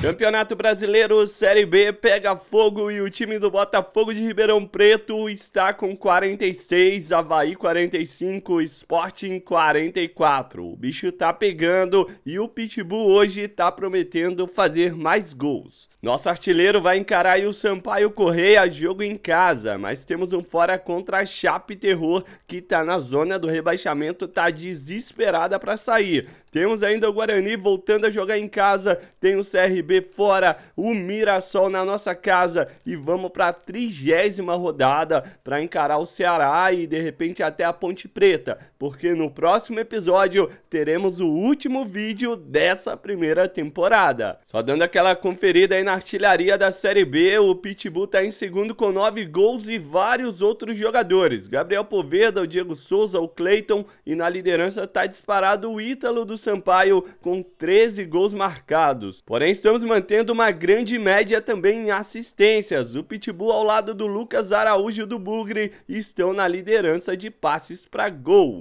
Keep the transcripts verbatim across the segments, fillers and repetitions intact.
Campeonato Brasileiro Série B pega fogo e o time do Botafogo de Ribeirão Preto está com quarenta e seis, Avaí quarenta e cinco, Sporting quarenta e quatro. O bicho tá pegando e o Pitbull hoje tá prometendo fazer mais gols. Nosso artilheiro vai encarar aí o Sampaio Corrêa, jogo em casa, mas temos um fora contra a Chape Terror, que tá na zona do rebaixamento, tá desesperada para sair. Temos ainda o Guarani voltando a jogar em casa, tem o C R B fora, o Mirassol na nossa casa e vamos para a trigésima rodada para encarar o Ceará e de repente até a Ponte Preta, porque no próximo episódio teremos o último vídeo dessa primeira temporada. Só dando aquela conferida aí na artilharia da Série B, o Pitbull tá em segundo com nove gols e vários outros jogadores, Gabriel Poveda, o Diego Souza, o Cleiton, e na liderança tá disparado o Ítalo do Sampaio com treze gols marcados. Porém, estamos mantendo uma grande média também em assistências. O Pitbull ao lado do Lucas Araújo do Bugre estão na liderança de passes para gol.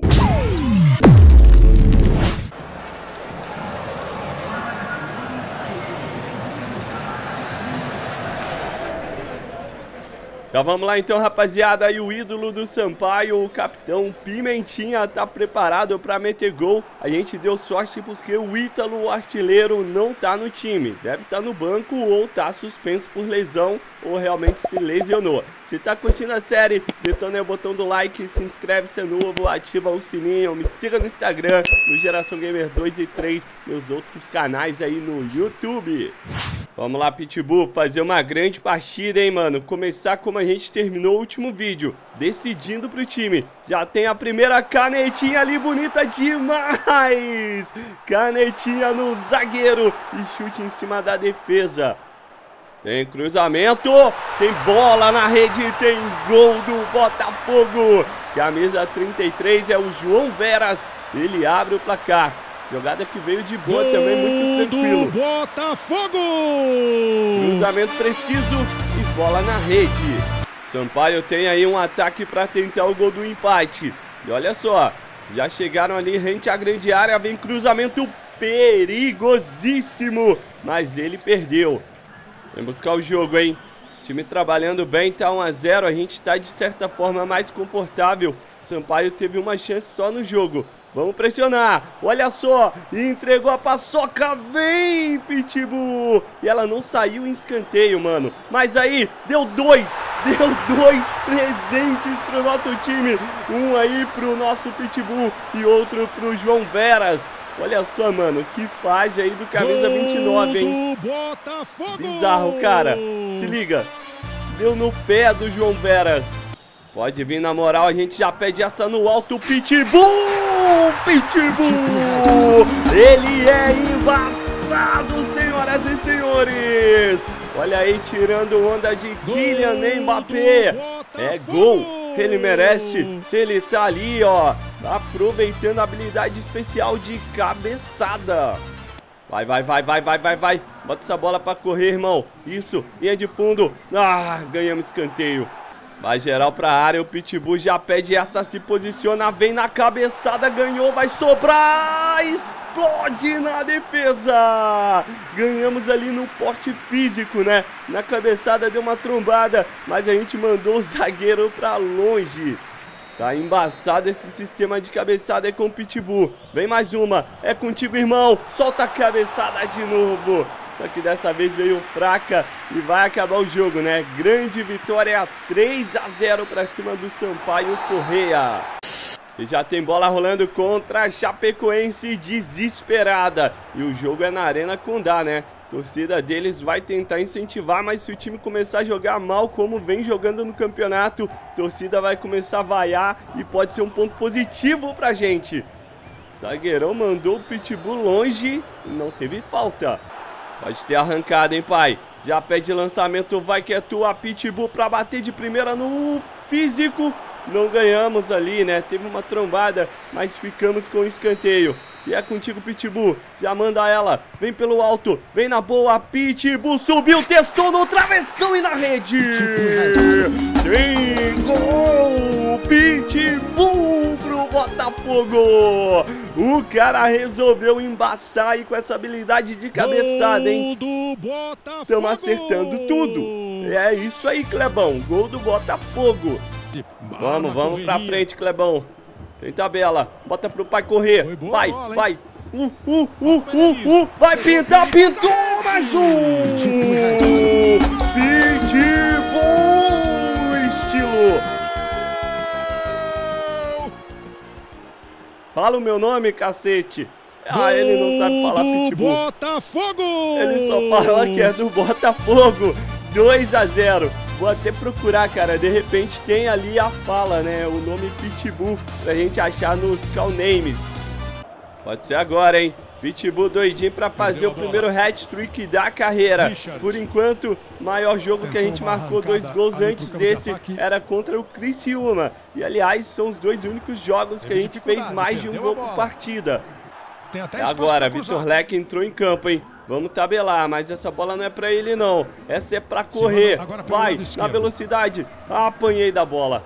Já vamos lá então, rapaziada, aí o ídolo do Sampaio, o capitão Pimentinha, tá preparado para meter gol. A gente deu sorte porque o Ítalo, o artilheiro, não tá no time. Deve estar no banco ou tá suspenso por lesão ou realmente se lesionou. Se tá curtindo a série, detona aí o botão do like, se inscreve se é novo, ativa o sininho, me siga no Instagram, no Geração Gamer dois e três, meus outros canais aí no YouTube. Vamos lá, Pitbull, fazer uma grande partida, hein, mano. Começar como a gente terminou o último vídeo, decidindo pro time. Já tem a primeira canetinha ali, bonita demais. Canetinha no zagueiro e chute em cima da defesa. Tem cruzamento, tem bola na rede, tem gol do Botafogo. Camisa trinta e três é o João Veras, ele abre o placar. Jogada que veio de boa gol também, muito tranquilo. Do Botafogo! Cruzamento preciso e bola na rede. Sampaio tem aí um ataque para tentar o gol do empate. E olha só, já chegaram ali rente à grande área, vem cruzamento perigosíssimo, mas ele perdeu. Vem buscar o jogo, hein? Time trabalhando bem, tá um a zero, a gente tá de certa forma mais confortável. Sampaio teve uma chance só no jogo. Vamos pressionar, olha só, entregou a paçoca, vem Pitbull! E ela não saiu em escanteio, mano. Mas aí, deu dois, deu dois presentes pro nosso time. Um aí pro nosso Pitbull e outro pro João Veras. Olha só, mano, que fase aí do camisa vinte e nove, hein? Bizarro, cara. Se liga, deu no pé do João Veras. Pode vir na moral, a gente já pede essa no alto, Pitbull! Pitbull! Ele é embaçado, senhoras e senhores! Olha aí, tirando onda de Kylian Mbappé. É gol, ele merece, ele tá ali, ó, aproveitando a habilidade especial de cabeçada. Vai, vai, vai, vai, vai, vai, vai. Bota essa bola pra correr, irmão. Isso, linha de fundo. Ah, ganhamos escanteio. Vai geral pra área, o Pitbull já pede essa, se posiciona, vem na cabeçada, ganhou, vai sobrar, explode na defesa. Ganhamos ali no porte físico, né? Na cabeçada deu uma trombada, mas a gente mandou o zagueiro pra longe. Tá embaçado esse sistema de cabeçada aí com o Pitbull. Vem mais uma, é contigo, irmão, solta a cabeçada de novo. Só que dessa vez veio fraca e vai acabar o jogo, né? Grande vitória, três a zero pra cima do Sampaio Corrêa. E já tem bola rolando contra a Chapecoense desesperada. E o jogo é na Arena Condá, né? A torcida deles vai tentar incentivar, mas se o time começar a jogar mal como vem jogando no campeonato, a torcida vai começar a vaiar e pode ser um ponto positivo pra gente. Zagueirão mandou o Pitbull longe e não teve falta. Pode ter arrancado, hein, pai? Já pede lançamento, vai que é tua, Pitbull pra bater de primeira no físico. Não ganhamos ali, né? Teve uma trombada, mas ficamos com o escanteio. E é contigo, Pitbull. Já manda ela. Vem pelo alto. Vem na boa, Pitbull. Subiu, testou no travessão e na rede. Tem gol! Pitbull pro Botafogo. O cara resolveu embaçar aí com essa habilidade de cabeçada, hein? Estamos acertando tudo. É isso aí, Clebão. Gol do Botafogo. Vamos, vamos pra frente, Clebão. Tem tabela. Bota pro pai correr. Vai, vai. Uh, uh, uh, uh, uh. Vai pintar, pintou mais um. Pitbull estilo. Fala o meu nome, cacete. Ah, ele não sabe falar Pitbull. Botafogo! Ele só fala que é do Botafogo. dois a zero. Vou até procurar, cara. De repente tem ali a fala, né? O nome Pitbull pra gente achar nos call names. Pode ser agora, hein? Pitbull doidinho pra fazer o primeiro hat-trick da carreira. Por enquanto, maior jogo que a gente marcou dois gols antes desse era contra o Criciúma. E, aliás, são os dois únicos jogos que a gente fez mais de um gol por partida. Agora, Vitor Leque entrou em campo, hein? Vamos tabelar, mas essa bola não é pra ele, não. Essa é pra correr. Vai, na velocidade. Ah, apanhei da bola.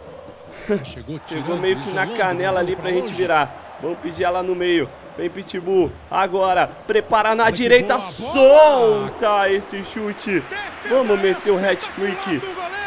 Chegou meio que na canela ali pra gente virar. Vamos pedir ela no meio. Vem Pitbull, agora, prepara na direita, solta esse chute. Vamos meter o hat-trick.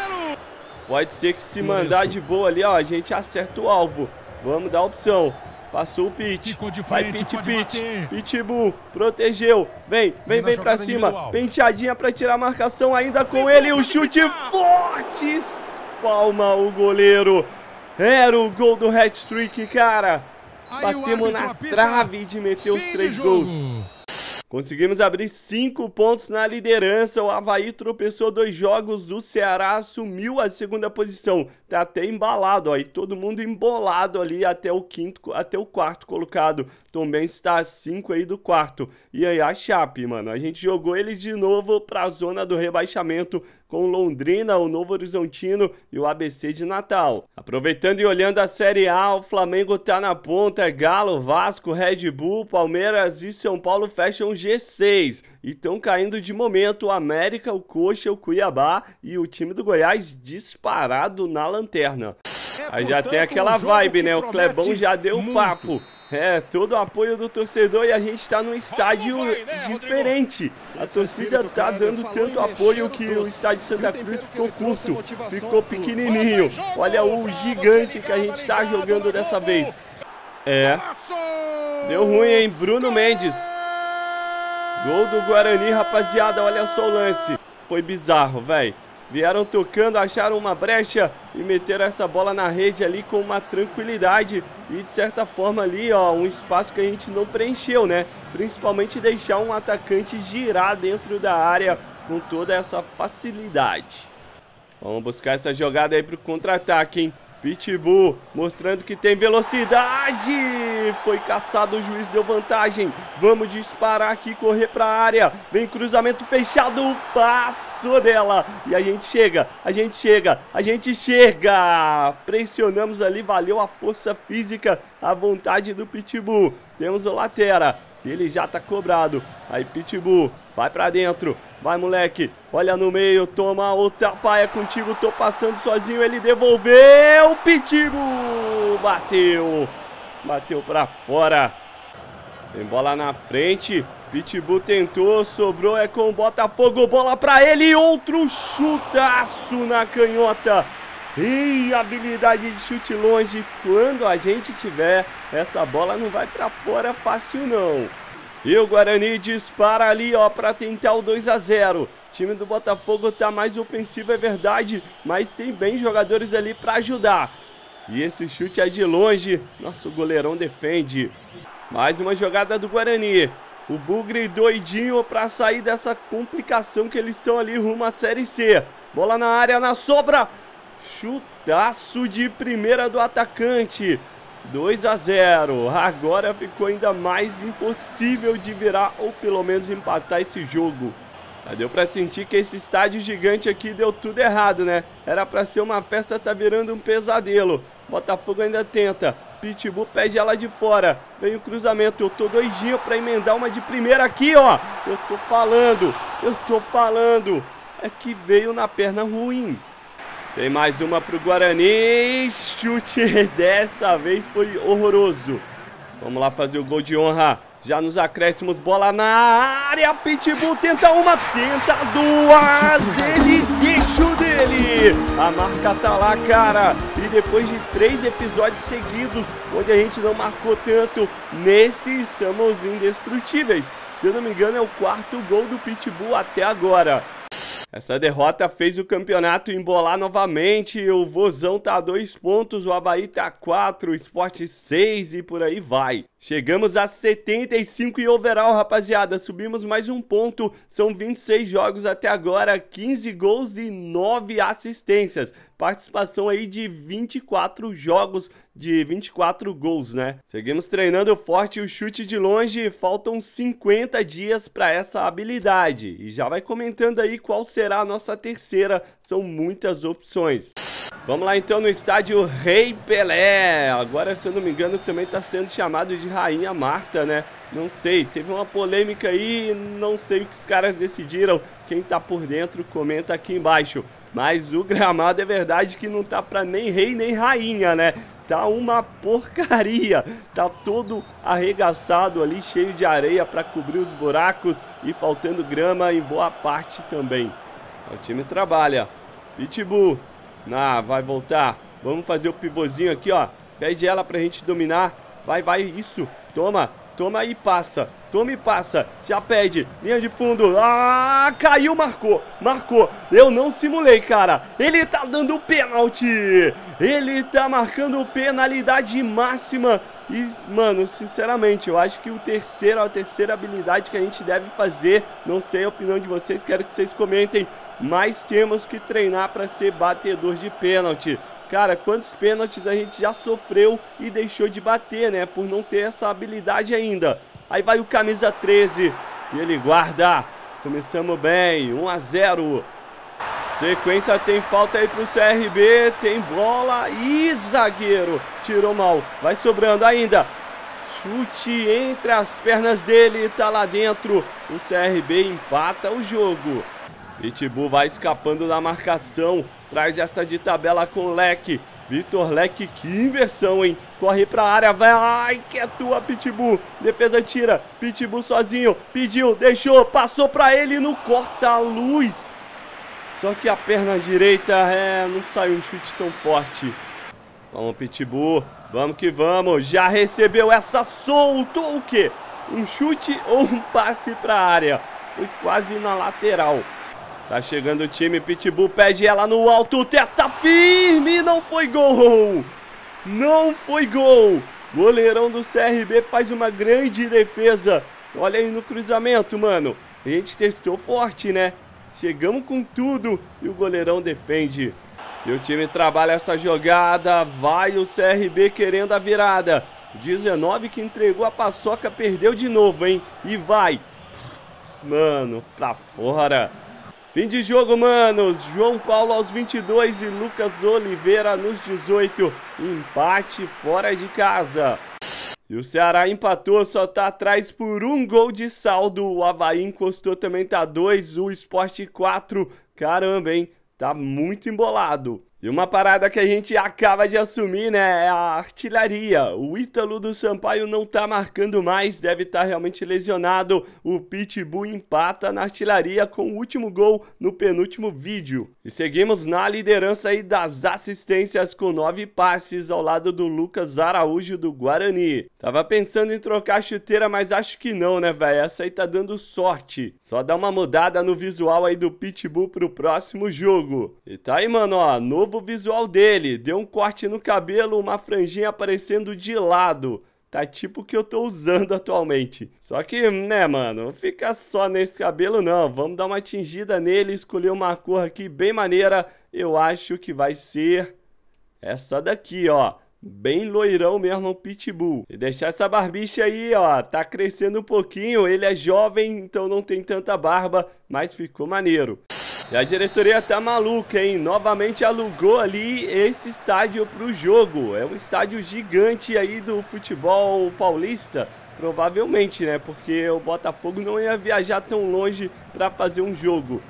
Pode ser que se mandar de boa ali, ó, a gente acerta o alvo. Vamos dar opção. Passou o Pit, vai Pit, Pit, Pitbull, protegeu, vem, vem, vem pra cima, penteadinha pra tirar a marcação ainda com ele, o chute forte, espalma o goleiro. Era o gol do hat-trick, cara. Batemos na trave de meter os três gols. Conseguimos abrir cinco pontos na liderança. O Avaí tropeçou dois jogos. O Ceará assumiu a segunda posição. Tá até embalado, ó. E todo mundo embolado ali até o quinto, até o quarto colocado. Também está a cinco aí do quarto. E aí a Chape, mano. A gente jogou eles de novo pra zona do rebaixamento com Londrina, o Novo Horizontino e o A B C de Natal. Aproveitando e olhando a Série A, o Flamengo tá na ponta, Galo, Vasco, Red Bull, Palmeiras e São Paulo fecham G seis. E estão caindo de momento o América, o Coxa, o Cuiabá e o time do Goiás disparado na lanterna. Aí já tem aquela vibe, né? O Clebão já deu o papo. É, todo o apoio do torcedor e a gente tá num estádio diferente. A torcida tá dando tanto apoio que o estádio Santa Cruz ficou curto, ficou pequenininho. Olha o gigante que a gente tá jogando dessa vez. É, deu ruim, hein? Bruno Mendes. Gol do Guarani, rapaziada, olha só o lance. Foi bizarro, velho. Vieram tocando, acharam uma brecha e meteram essa bola na rede ali com uma tranquilidade. E de certa forma ali, ó, um espaço que a gente não preencheu, né? Principalmente deixar um atacante girar dentro da área com toda essa facilidade. Vamos buscar essa jogada aí pro contra-ataque, hein? Pitbull mostrando que tem velocidade. Foi caçado, o juiz deu vantagem. Vamos disparar aqui, correr pra área. Vem cruzamento fechado, passou dela. E a gente chega, a gente chega, a gente chega. Pressionamos ali, valeu a força física, a vontade do Pitbull. Temos o Latera, ele já tá cobrado. Aí Pitbull, vai pra dentro. Vai, moleque, olha no meio, toma outra paia contigo, tô passando sozinho, ele devolveu, Pitbull, bateu, bateu pra fora, tem bola na frente, Pitbull tentou, sobrou, é com o Botafogo, bola pra ele, outro chutaço na canhota, e habilidade de chute longe, quando a gente tiver, essa bola não vai pra fora fácil não. E o Guarani dispara ali, ó, pra tentar o dois a zero. O time do Botafogo tá mais ofensivo, é verdade, mas tem bem jogadores ali pra ajudar. E esse chute é de longe, nosso goleirão defende. Mais uma jogada do Guarani. O Bugre doidinho pra sair dessa complicação que eles estão ali rumo à Série C. Bola na área, na sobra. Chutaço de primeira do atacante. dois a zero, agora ficou ainda mais impossível de virar ou pelo menos empatar esse jogo. Já deu pra sentir que esse estádio gigante aqui deu tudo errado, né? Era pra ser uma festa, tá virando um pesadelo. Botafogo ainda tenta, Pitbull pede ela de fora, vem o cruzamento, eu tô doidinho pra emendar uma de primeira aqui, ó. Eu tô falando, eu tô falando, é que veio na perna ruim. Tem mais uma pro Guarani. Chute dessa vez foi horroroso. Vamos lá fazer o gol de honra. Já nos acréscimos, bola na área. Pitbull tenta uma, tenta duas. Ele deixa o dele. A marca tá lá, cara. E depois de três episódios seguidos, onde a gente não marcou tanto, nesse estamos indestrutíveis. Se eu não me engano, é o quarto gol do Pitbull até agora. Essa derrota fez o campeonato embolar novamente. O Vozão tá a dois pontos, o Avaí tá a quatro, o Sport seis e por aí vai. Chegamos a setenta e cinco e overall, rapaziada. Subimos mais um ponto. São vinte e seis jogos até agora, quinze gols e nove assistências. Participação aí de vinte e quatro jogos, de vinte e quatro gols, né? Seguimos treinando forte o chute de longe. Faltam cinquenta dias para essa habilidade. E já vai comentando aí qual será a nossa terceira. São muitas opções. Vamos lá então no estádio Rei Pelé. Agora, se eu não me engano, também está sendo chamado de Rainha Marta, né? Não sei, teve uma polêmica aí, não sei o que os caras decidiram. Quem tá por dentro, comenta aqui embaixo. Mas o gramado é verdade que não tá pra nem rei nem rainha, né? Tá uma porcaria. Tá todo arregaçado ali, cheio de areia pra cobrir os buracos e faltando grama em boa parte também. O time trabalha. Pitbull. Ah, vai voltar. Vamos fazer o pivôzinho aqui, ó. Pede ela pra gente dominar. Vai, vai, isso. Toma, toma e passa. Toma e passa. Já pede. Linha de fundo. Ah, caiu, marcou. Marcou. Eu não simulei, cara. Ele tá dando pênalti. Ele tá marcando penalidade máxima. E, mano, sinceramente, eu acho que o terceiro, a terceira habilidade que a gente deve fazer, não sei a opinião de vocês, quero que vocês comentem, mas temos que treinar para ser batedor de pênalti. Cara, quantos pênaltis a gente já sofreu e deixou de bater, né, por não ter essa habilidade ainda. Aí vai o camisa treze e ele guarda. Começamos bem, um a zero. Sequência, tem falta aí pro C R B, tem bola e zagueiro. Tirou mal, vai sobrando ainda. Chute entre as pernas dele, tá lá dentro. O C R B empata o jogo. Pitbull vai escapando da marcação. Traz essa de tabela com o Leque. Vitor Leque, que inversão, hein? Corre pra área, vai. Ai, que é tua, Pitbull. Defesa tira. Pitbull sozinho. Pediu, deixou, passou pra ele no corta-luz. Só que a perna direita, é, não saiu um chute tão forte. Vamos, Pitbull. Vamos que vamos. Já recebeu essa, soltou o quê? Um chute ou um passe pra área? Foi quase na lateral. Tá chegando o time, Pitbull pede ela no alto, testa firme, não foi gol! Não foi gol! Goleirão do C R B faz uma grande defesa. Olha aí no cruzamento, mano. A gente testou forte, né? Chegamos com tudo e o goleirão defende. E o time trabalha essa jogada, vai o C R B querendo a virada. dezenove que entregou a paçoca, perdeu de novo, hein? E vai. Mano, pra fora. Fim de jogo, manos. João Paulo aos vinte e dois e Lucas Oliveira nos dezoito. Empate fora de casa. E o Ceará empatou, só tá atrás por um gol de saldo. O Avaí encostou, também tá dois. O Sport quatro. Caramba, hein? Tá muito embolado. E uma parada que a gente acaba de assumir, né, é a artilharia. O Ítalo do Sampaio não tá marcando mais, deve estar realmente lesionado. O Pitbull empata na artilharia com o último gol no penúltimo vídeo. E seguimos na liderança aí das assistências com nove passes ao lado do Lucas Araújo do Guarani. Tava pensando em trocar a chuteira, mas acho que não, né, velho? Essa aí tá dando sorte. Só dá uma mudada no visual aí do Pitbull pro próximo jogo. E tá aí, mano, ó, novo o visual dele, deu um corte no cabelo, uma franjinha aparecendo de lado. Tá tipo o que eu tô usando atualmente. Só que, né, mano, fica só nesse cabelo não. Vamos dar uma tingida nele, escolher uma cor aqui bem maneira. Eu acho que vai ser essa daqui, ó. Bem loirão mesmo o Pitbull. E deixar essa barbicha aí, ó. Tá crescendo um pouquinho, ele é jovem, então não tem tanta barba, mas ficou maneiro. E a diretoria tá maluca, hein? Novamente alugou ali esse estádio pro jogo. É um estádio gigante aí do futebol paulista. Provavelmente, né? Porque o Botafogo não ia viajar tão longe pra fazer um jogo.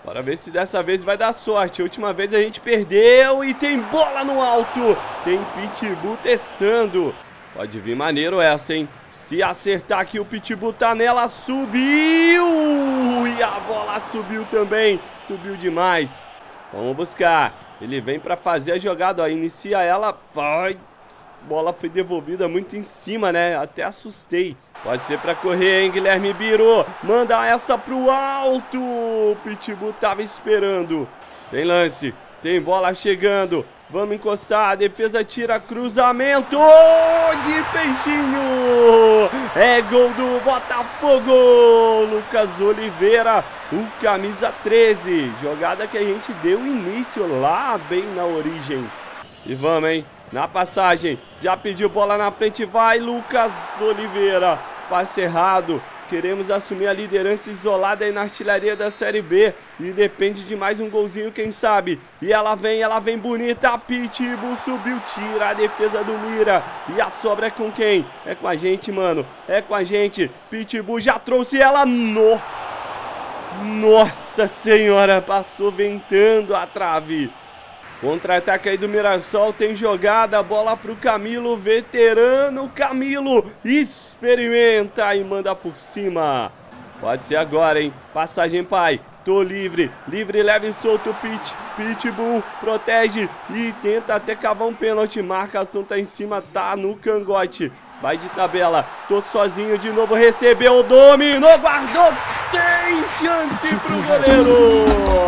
Bora ver se dessa vez vai dar sorte. A última vez a gente perdeu e tem bola no alto. Tem Pitbull testando. Pode vir maneiro essa, hein? Se acertar aqui, o Pitbull tá nela, subiu! E a bola subiu também, subiu demais. Vamos buscar. Ele vem pra fazer a jogada, ó. Inicia ela, vai. Bola foi devolvida muito em cima, né? Até assustei. Pode ser pra correr, hein, Guilherme Biro. Manda essa pro alto. O Pitbull tava esperando. Tem lance, tem bola chegando. Vamos encostar, a defesa tira cruzamento de peixinho. É gol do Botafogo. Lucas Oliveira, o camisa treze. Jogada que a gente deu início lá bem na origem. E vamos, hein? Na passagem, já pediu bola na frente, vai Lucas Oliveira. Passe errado. Queremos assumir a liderança isolada aí na artilharia da Série B. E depende de mais um golzinho, quem sabe. E ela vem, ela vem bonita. Pitbull subiu, tira a defesa do Mira. E a sobra é com quem? É com a gente, mano. É com a gente. Pitbull já trouxe ela. No... Nossa senhora, passou ventando a trave. Contra-ataque aí do Mirassol, tem jogada, bola pro Camilo, veterano Camilo, experimenta e manda por cima. Pode ser agora, hein? Passagem, pai, tô livre, livre, leve e solto, Pit, Pitbull, protege e tenta até cavar um pênalti, marcação tá em cima, tá no cangote. Vai de tabela, tô sozinho de novo, recebeu, dominou, guardou, tem chance pro goleiro.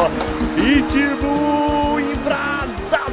Pitbull embrasado.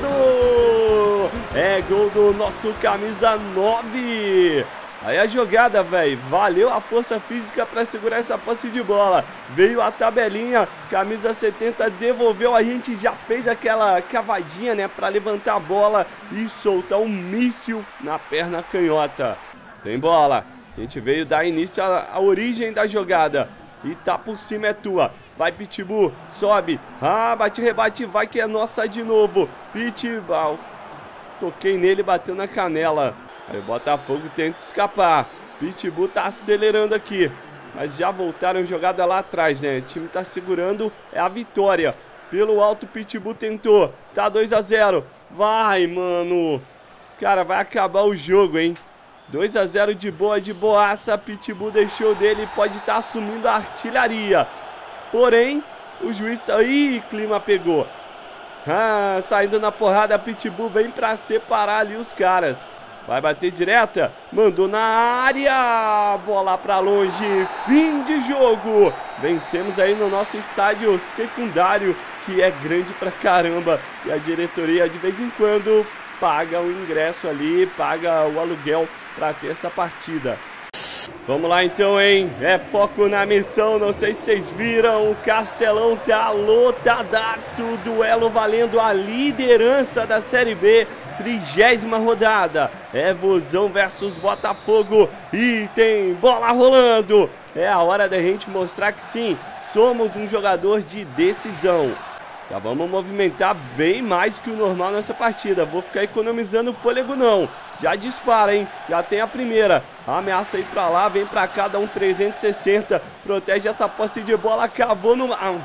É gol do nosso camisa nove. Aí a jogada, velho, valeu a força física para segurar essa posse de bola. Veio a tabelinha, camisa setenta devolveu, a gente já fez aquela cavadinha, né, para levantar a bola e soltar um míssil na perna canhota. Tem bola, a gente veio dar início à, à origem da jogada. E tá por cima, é tua. Vai, Pitbull, sobe. Ah, bate, rebate, vai que é nossa de novo. Pitbull, toquei nele, bateu na canela. Aí o Botafogo tenta escapar. Pitbull tá acelerando aqui. Mas já voltaram jogada lá atrás, né? O time tá segurando, é a vitória. Pelo alto, Pitbull tentou. Tá dois a zero. Vai, mano. Cara, vai acabar o jogo, hein? dois a zero de boa, de boaça. Pitbull deixou dele, pode estar assumindo a artilharia. Porém, o juiz... Ih, clima pegou. Ah, saindo na porrada, Pitbull vem pra separar ali os caras. Vai bater direta, mandou na área, bola pra longe, fim de jogo. Vencemos aí no nosso estádio secundário, que é grande pra caramba. E a diretoria de vez em quando paga o ingresso ali, paga o aluguel pra ter essa partida. Vamos lá então, hein? É foco na missão, não sei se vocês viram, o Castelão tá lotadaço, duelo valendo a liderança da Série B, trigésima rodada. É Vozão versus Botafogo e tem bola rolando. É a hora da gente mostrar que sim, somos um jogador de decisão. Já vamos movimentar bem mais que o normal nessa partida. Vou ficar economizando fôlego não. Já dispara, hein? Já tem a primeira. Ameaça ir pra lá, vem pra cá, dá um trezentos e sessenta. Protege essa posse de bola, cavou no... Ah,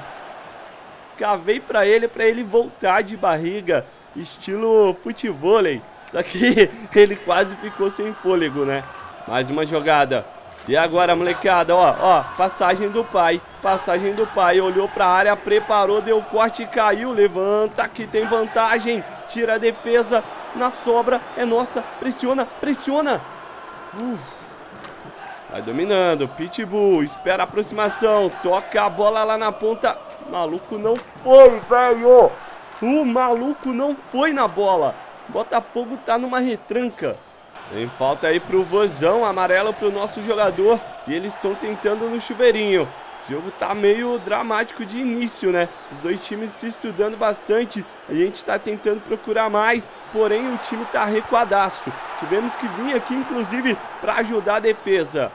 cavei pra ele, pra ele voltar de barriga. Estilo futevôlei. Só que ele quase ficou sem fôlego, né? Mais uma jogada. E agora, molecada, ó, ó, passagem do pai, passagem do pai, olhou pra área, preparou, deu corte e caiu, levanta, que tem vantagem, tira a defesa, na sobra, é nossa, pressiona, pressiona. Uh. Vai dominando, Pitbull, espera a aproximação, toca a bola lá na ponta, maluco não foi, velho, o maluco não foi na bola, Botafogo tá numa retranca. Tem falta aí pro Vozão, amarelo pro nosso jogador. E eles estão tentando no chuveirinho. O jogo tá meio dramático de início, né? Os dois times se estudando bastante. A gente tá tentando procurar mais. Porém, o time tá recuadaço. Tivemos que vir aqui, inclusive, pra ajudar a defesa.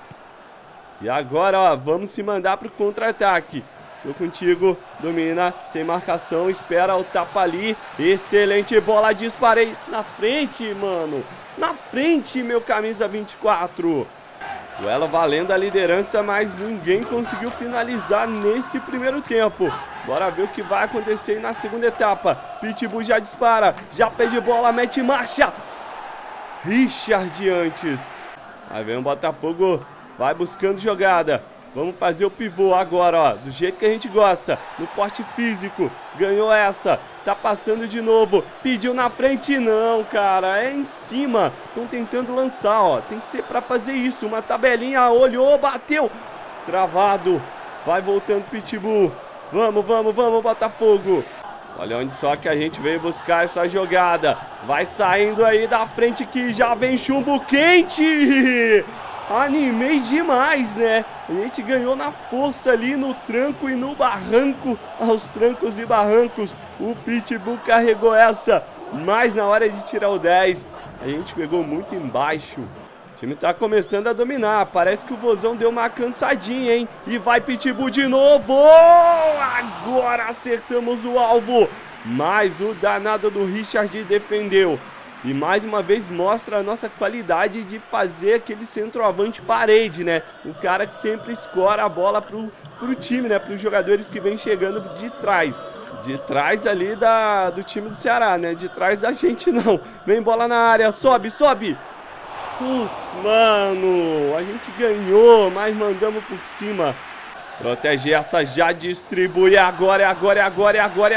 E agora, ó, vamos se mandar pro contra-ataque. Tô contigo, domina, tem marcação, espera o tapa ali. Excelente bola, disparei na frente, mano. Na frente, meu camisa vinte e quatro. Duelo valendo a liderança, mas ninguém conseguiu finalizar nesse primeiro tempo. Bora ver o que vai acontecer na segunda etapa. Pitbull já dispara, já pede bola, mete marcha. Richard antes. Aí vem o Botafogo, vai buscando jogada. Vamos fazer o pivô agora, ó, do jeito que a gente gosta, no porte físico. Ganhou essa, tá passando de novo, pediu na frente, não, cara, é em cima. Estão tentando lançar, ó, tem que ser pra fazer isso, uma tabelinha, olhou, bateu. Travado, vai voltando Pitbull. Vamos, vamos, vamos, Botafogo. Olha onde só que a gente veio buscar essa jogada. Vai saindo aí da frente que já vem chumbo quente. Animei demais, né? A gente ganhou na força ali, no tranco e no barranco. Aos trancos e barrancos, o Pitbull carregou essa. Mas na hora de tirar o dez, a gente pegou muito embaixo. O time tá começando a dominar. Parece que o Vozão deu uma cansadinha, hein? E vai Pitbull de novo. Agora acertamos o alvo. Mas o danado do Richard defendeu. E mais uma vez mostra a nossa qualidade de fazer aquele centroavante parede, né? Um cara que sempre escora a bola pro, pro time, né? Para os jogadores que vêm chegando de trás. De trás ali da, do time do Ceará, né? De trás da gente não. Vem bola na área, sobe, sobe. Putz, mano, a gente ganhou, mas mandamos por cima. Protege essa, já distribui. Agora, é agora, é agora, é agora, é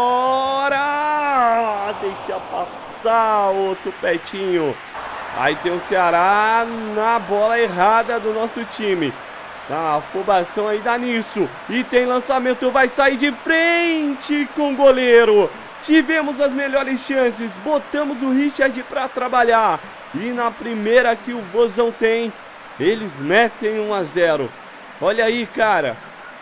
agora. Deixa passar, outro petinho. Aí tem o Ceará na bola errada do nosso time. A afobação aí dá nisso. E tem lançamento, vai sair de frente com o goleiro. Tivemos as melhores chances, botamos o Richard pra trabalhar. E na primeira que o Vozão tem, eles metem um a zero. Olha aí, cara.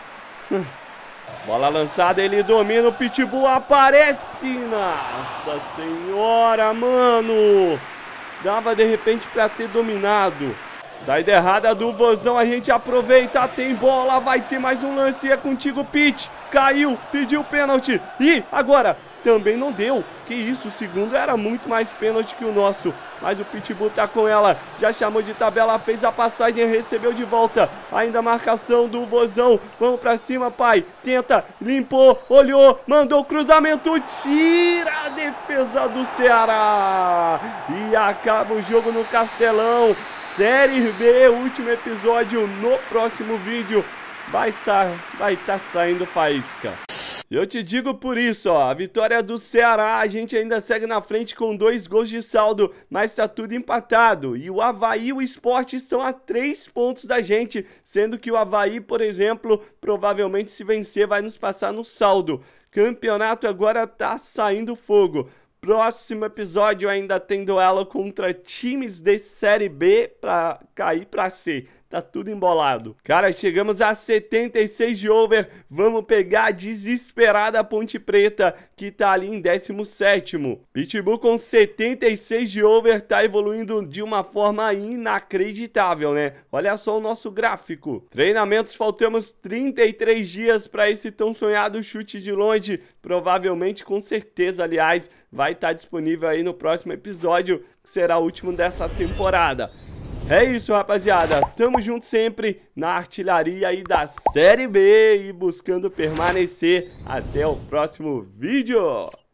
Bola lançada, ele domina, o Pitbull aparece. Nossa senhora, mano. Dava de repente pra ter dominado. Saída errada do Vozão, a gente aproveita, tem bola, vai ter mais um lance, é contigo, Pit. Caiu, pediu pênalti. E agora, também não deu. Que isso, o segundo era muito mais pênalti que o nosso. Mas o Pitbull tá com ela, já chamou de tabela, fez a passagem, recebeu de volta. Ainda a marcação do Vozão. Vamos pra cima, pai. Tenta, limpou, olhou, mandou o cruzamento, tira a defesa do Ceará. E acaba o jogo no Castelão. Série B, último episódio. No próximo vídeo vai estar vai tá saindo faísca. Eu te digo por isso, ó, a vitória do Ceará, a gente ainda segue na frente com dois gols de saldo, mas tá tudo empatado. E o Avaí e o Sport estão a três pontos da gente, sendo que o Avaí, por exemplo, provavelmente se vencer vai nos passar no saldo. Campeonato agora tá saindo fogo. Próximo episódio ainda tem duelo contra times de Série B pra cair pra C. Tá tudo embolado. Cara, chegamos a setenta e seis de over. Vamos pegar a desesperada Ponte Preta, que tá ali em décimo sétimo. Pitbull com setenta e seis de over tá evoluindo de uma forma inacreditável, né? Olha só o nosso gráfico. Treinamentos, faltamos trinta e três dias para esse tão sonhado chute de longe. Provavelmente, com certeza, aliás, vai estar disponível aí no próximo episódio, que será o último dessa temporada. É isso, rapaziada, tamo junto sempre na artilharia aí da Série B e buscando permanecer até o próximo vídeo.